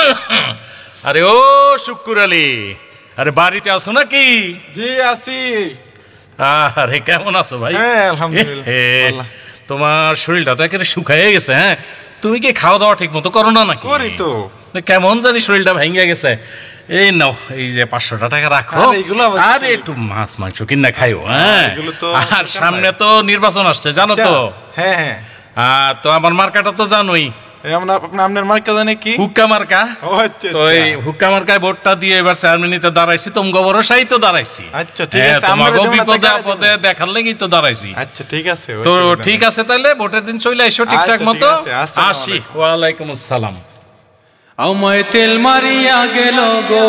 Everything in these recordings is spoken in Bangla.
আরে ও শুক্কুর আলী, আরে বাড়িতে আছো নাকি? জি আছি। আরে কেমন আছো ভাই? হ্যাঁ আলহামদুলিল্লাহ। তোমার শরীরটা তো একেবারে শুকায় গেছে। হ্যাঁ, তুমি কি খাওয়া দাওয়া ঠিক মতো করো না নাকি? করি তো। কেমন জানি শরীরটা ভেঙে গেছে। এই নাও, এই যে 500 টাকা রাখো, আর একটু মাছ মাংস কিনা খাইও। হ্যাঁ, আর সামনে তো নির্বাচন আসছে জানো তো? হ্যাঁ হ্যাঁ, তো আমার মার্কাটা তো জানোই। আপনার মার্কা জানে কি? হুক্কা মার্কা। তো এই হুক্কা মার্কায় ভোটটা দিয়ে এবার চেয়ারম্যানিতে দাঁড়াইছি, তোমাকে ভরসাই তো দাঁড়াইছি। আচ্ছা ঠিক আছে, তোমাকে বিপদে আপদে দেখার লেগেই তো দাঁড়াইছি। আচ্ছা ঠিক আছে, তো ঠিক আছে, তাহলে ভোটের দিন চলে এসো ঠিকঠাক মতো। আসি। ওয়ালাইকুম আসসালাম। আমায় তেল মারিয়া গেল গো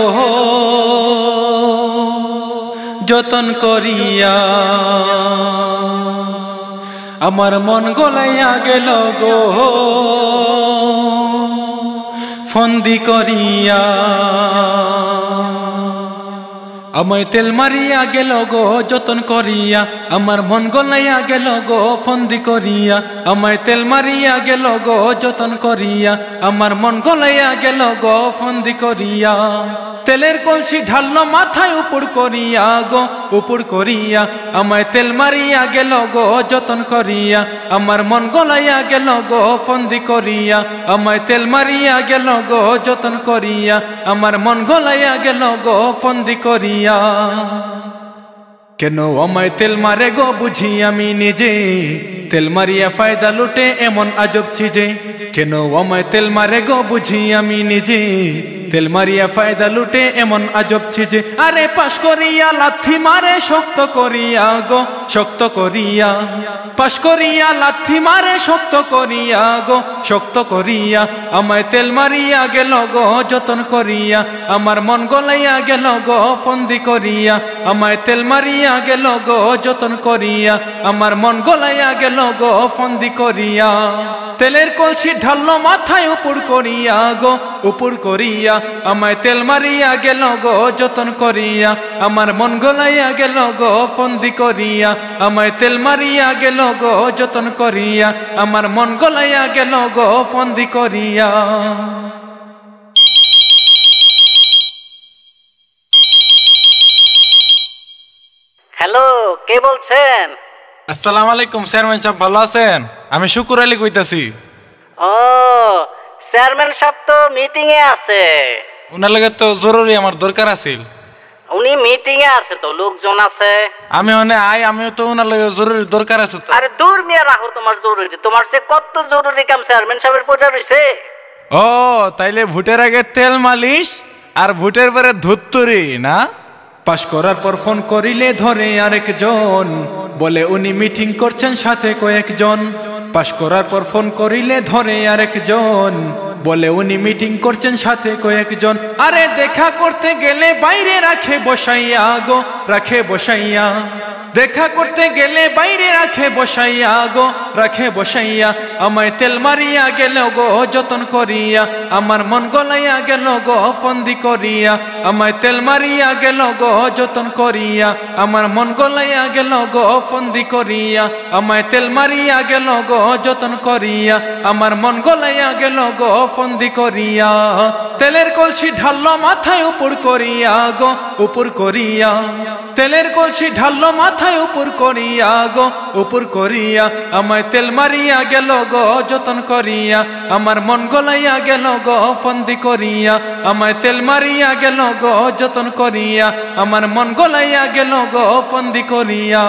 যতন করিয়া, আমার মন গলাইয়া গেল গো ফন্দি করিয়া। আমায় তেল মারিয়া গেল গো যতন করিয়া, আমার মন গলাইয়া গেল গো ফন্দি করিয়া। আমায় তেল মারিয়া গেল গো যতন করিয়া, আমার মন গলাইয়া গেল গো ফন্দি করিয়া। তেলের কলসি ঢাললো মাথায় উপর করিয়া গো উপর করিয়া, আমায় তেল মারিয়া গেল গো যতন করিয়া, আমার মন গলাইয়া গেল গো ফন্দি করিয়া। আমায় তেল মারিয়া গেল গো যতন করিয়া, আমার মন গলাইয়া গেল গো ফন্দি করিয়া। কেন আমায় তেল মারে গো বুঝি আমি নিজে, তেল মারিয়া ফায়দা লুটে এমন আজব চিজে। কেন আমায় তেল মারে গো বুঝি আমি নিজে, তেল মারিয়া ফায়দা লুটে এমন আজব চিজে। আরে পাশ করিয়া লাথি মারে শক্ত করিয়া গো শক্ত করিয়া, পাশ করিয়া লাথি মারে শক্ত করিয়া গো শক্ত করিয়া। আমায় তেল মারিয়া গেল গো যতন করিয়া, আমার মন গলাইয়া গেল গো ফন্দি করিয়া। আমায় তেল মারিয়া গেল গো যতন করিয়া, আমার মন গলাইয়া গেল গো ফন্দি করিয়া। তেলের কলসি ঢাললো মাথায় উপর করিয়া গো উপর করিয়া, আমায় তেল মারিয়া গেল গো যতন করিয়া, আমার মন গলাইয়া গেল গো ফন্দি করিয়া। আমায় তেল মারিয়া গেল গো যতন করিয়া, আমার মন গলাইয়া গেল গো ফন্দি করিয়া। হ্যালো, কে বলছেন? আসসালামু আলাইকুম চেয়ারম্যান সাহেব, ভালো আছেন? আমি শুকুর আলী কইতাছি। ও, চেয়ারম্যান সাহেব তো মিটিং এ আছে। উনার লাগে তো জরুরি আমার দরকার আছিল। উনি মিটিং এ আছে তো, লোকজন আছে। আমি আমিও তো উনার লাগে জরুরি দরকার আছে তো। আরে দূর মিয়া, রাখো তোমার জরুরি। তোমার সে কত জরুরি কাম চেয়ারম্যান সাহেবের পড়ে রইছে। ও তাইলে ভোটের আগে তেল মালিশ আর ভোটের পরে ধুত্তুরি না? পাশ করার পর ফোন করিলে ধরে আরেকজন, বলে উনি মিটিং করছেন সাথে কয়েকজন। পাশ করার পর ফোন করিলে ধরে আরেকজন, বলে উনি মিটিং করছেন সাথে কয়েকজন। আরে দেখা করতে গেলে বাইরে রাখে বসাইয়া গো রাখে বসাইয়া, দেখা করতে গেলে বাইরে রাখে বসাইয়া গো রাখে বসাইয়া। আমায় তেল মারিয়া গেল গো যতন করিয়া, আমার মন গলাইয়া গেল গো ফন্দি করিয়া। আমায় তেল মারিয়া গেল গো যতন করিয়া, আমার মন গলাইয়া গেল গো ফন্দি করিয়া। আমায় তেল মারিয়া গেল গো যতন করিয়া, আমার মন গলাইয়া গেল গো ফন্দি করিয়া। তেলের কলসি ঢাললো মাথায় উপর করিয়া গো উপর করিয়া, তেলের কলসি ঢাললো মাথায় উপর করিয়া গো উপর করিয়া। আমায় তেল মারিয়া গেল গো যতন করিয়া, আমার মন গলাইয়া গেল গো ফন্দি করিয়া। আমায় তেল মারিয়া গেল গো যতন করিয়া, আমার মন গলাইয়া গেল গো ফন্দি করিয়া।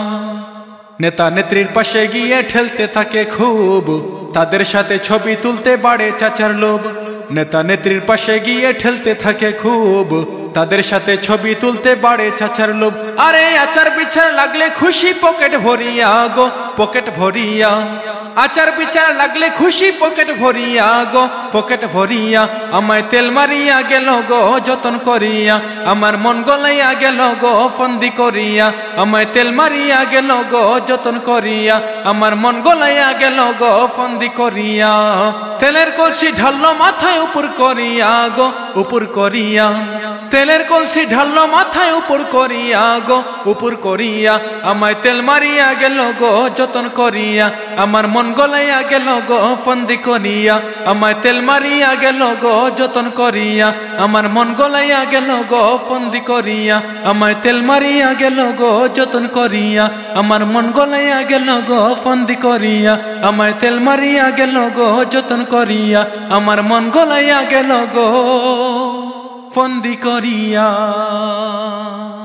নেতা নেত্রীর পাশে গিয়ে ঠেলতে থাকে খুব, তাদের সাথে ছবি তুলতে বাড়ে চাচার লোভ। নেতা নেত্রীর পাশে গিয়ে ঠেলতে থাকে খুব, তাদের সাথে ছবি তুলতে বাড়ে চাচার লোভ। আরে আচার বিচার লাগলে খুশি পকেট ভরিয়া গো পকেট ভরিয়া, আচার বিচার লাগলে খুশি পকেট ভরিয়া গো পকেট ভরিয়া। আমায় তেল মারিয়া গেল গো যতন করিয়া, আমার মন গলাইয়া গেল গো ফন্দি করিয়া। আমায় তেল মারিয়া গেল গো যতন করিয়া, আমার মন গলাইয়া গেল গো ফন্দি করিয়া। তেলের কলসি ঢাললো মাথায় উপর করিয়া গো উপর করিয়া তেলের কলসি ঢাললো মাথায় উপর করিয়া গো উপর করিয়া আমায় তেল মারিয়া গেল গো যতন করিয়া আমার মন গলাইয়া গেল গো ফন্দি করিয়া আমায় তেল মারিয়া গেল গো যতন করিয়া আমার মন গলাইয়া গেল গো ফন্দি করিয়া আমায় তেল মারিয়া গেল গো যতন করিয়া আমার মন গলাইয়া গেল গো ফন্দি করিয়া আমায় তেল মারিয়া গেল গো যতন করিয়া আমার মন গলাইয়া গেল গো ফন্দি করিয়া।